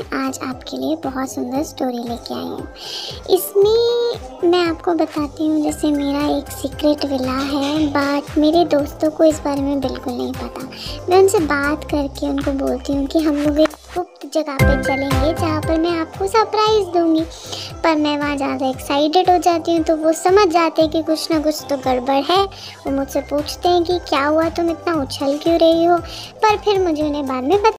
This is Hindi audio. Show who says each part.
Speaker 1: आज आपके लिए बहुत सुंदर स्टोरी लेके आई हूँ। इसमें मैं आपको बताती हूँ, जैसे मेरा एक सीक्रेट विला है, बट मेरे दोस्तों को इस बारे में बिल्कुल नहीं पता। मैं उनसे बात करके उनको बोलती हूँ कि हम लोग एक गुप्त जगह पे चलेंगे जहाँ पर मैं आपको सरप्राइज़ दूँगी, पर मैं वहाँ ज़्यादा एक्साइटेड हो जाती हूँ तो वो समझ जाते हैं कि कुछ ना कुछ तो गड़बड़ है। वो मुझसे पूछते हैं कि क्या हुआ, तुम इतना उछल क्यों रही हो, पर फिर मुझे उन्हें बाद में